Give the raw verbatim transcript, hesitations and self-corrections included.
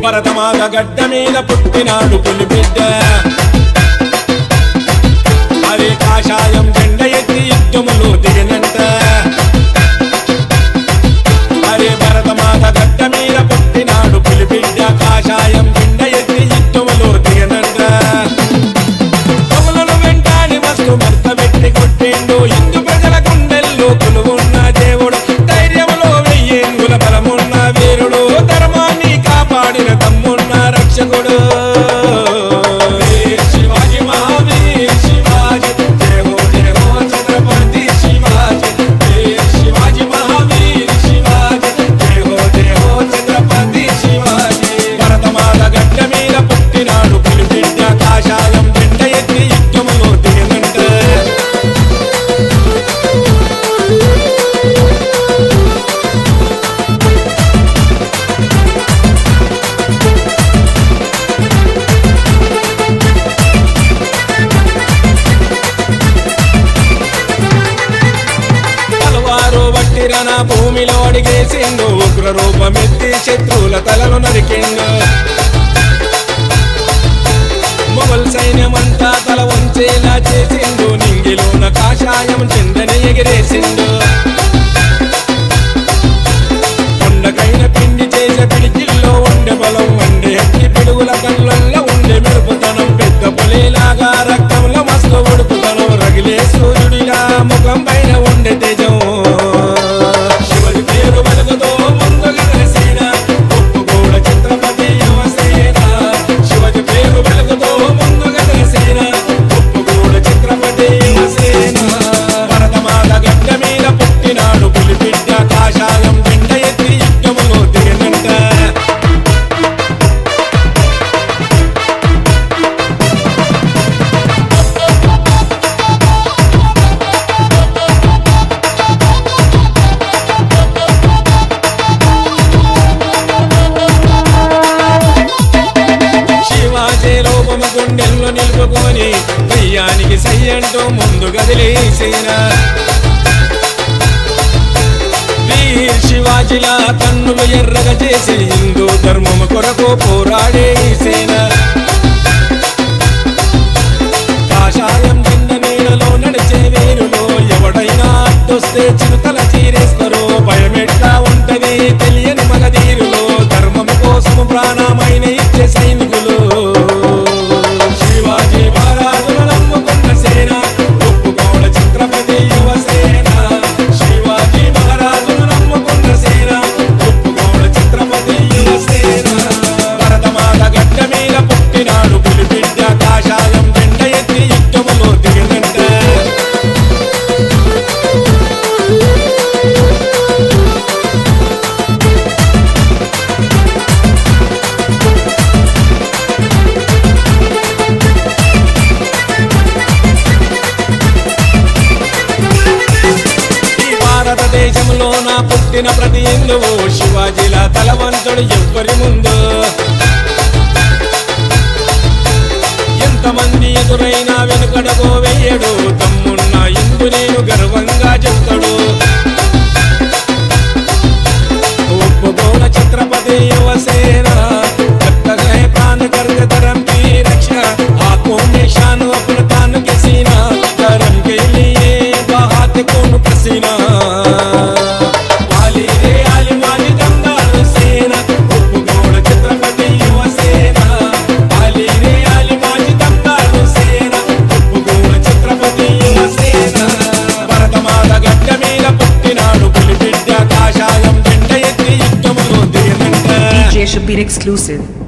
భరతమాత గడ్డ మీద పుట్టినాడు పులిబిడ్డ అరే కాషాయం జెండ ఎత్తి యుద్ధములో దిగినంట అరే భరతమాత గడ్డ మీద పుట్టినాడు పులిబిడ్డ కాషాయం జెండ ఎత్తి యుద్ధములో దిగినంట కవులను వెంటాడి మస్తు మర్త పెట్టి కొట్టిండు హిందూ ప్రజల గుండెల్లో కొలువున్న దేవుడు ధైర్యంలో వెయ్యేంగుల బలమున్న వీరుడు ధర్మాన్ని కాపాడిన తమ్మున్న రక్షకుడు శివాజీ మహావీర్ శివాజీ జయ హో జయ హో ఛత్రపతి శివాజీ శివాజీ మహావీర్ శివాజీ జయ హో జయ హో ఛత్రపతి శివాజీ భరతమాత గడ్డ మీద పుట్టినాడు పులిబిడ్డ కాషాయం జెండ ఎత్తి యుద్ధములో దిగినంట వట్టిరన భూమిలో అడిగేసిండు ఉగ్ర రూపమెత్తి శత్రువుల తలను నరికిండు మొఘల్ సైన్యమంతా తల వంచేలా చేసిండు నింగిలోన కాషాయం చెందని ఎగిరేసిండు కొండకైన పిండి చేసే పిడికిల్లో ఉండే బలం వండే అగ్గి పిడుగుల కళ్ళల్లో ఉండే మెరుపుతనం పెద్ద పులిలాగా రక్తంలో మస్తు ఉడుకుతనం రగిలే సూర్యుడిలా ముఖం పైన ఉండే తేజం శివజీ పేరు వెలుగుతో ముందుగా నడిసిన ఒప్పుకోడ ఛత్రపతి యువసేన శివజీ పేరు వెలుగుతో ముందుగా నడిసిన ఒప్పుకోడ ఛత్రపతి యువసేన భరతమాత గడ్డ మీద పుట్టినాడు పులిబిడ్డ కాషాయం జెండ ఎత్తి యుద్ధములో దిగినంట గుండెల్లో నిలుపుకొని దయ్యానికి సై అంటూ ముందు గదిలేసిన వీర్ శివాజీలా కన్నులు ఎర్రగా చేసి హిందూ ధర్మము కొరకు పోరాడే సేన కాషాయం కింద నీళ్ళలో నడిచే వీరులో ఎవడైనా అడ్డొస్తే చిరుతల చీరేస్తారు భయమెట్లా ఉంటది తెలియని మగధీరులో ధర్మము కోసము ప్రాణమైన ఇచ్చే సైనికులు శివాజీ మహారాజును నమ్ముకున్న సేన ఒప్పుకోడ ఛత్రపతి యువసేన శివాజీ మహారాజును నమ్ముకున్న సేన ఒప్పుకోడ ఛత్రపతి యువసేన భరతమాత గడ్డ మీద పుట్టినాడు పులిబిడ్డ కాషాయం జెండ ఎత్తి యుద్ధములో దిగినంట భారతదేశంలో నా పుట్టిన ప్రతి హిందువు శివాజీలా తలవంతుడు ఎవ్వరి ముందు ఎంతమంది ఎదురైనా వెనుకడగో వెయ్యడు తమ్మున్న ఇందు నేను గర్వంగా చెప్తాడు ఒప్పుకోడ ఛత్రపతి యువసేన प्राण कर्ज धर्म की रक्षा आंखों में शान अपने तान के सीना धर्म के लिए बहाते कौन पसीना आली रे आली माली दमदार सेना उपगोड़ छत्रपति युवसेना आली रे आली माली दमदार सेना उपगोड़ छत्रपति युवसेना भरतमाత గడ్డ మీద పుట్టినాడు పులిబిడ్డ కాషాయం జెండ ఎత్తి యుద్ధములో దిగినంట D J Shabir exclusive.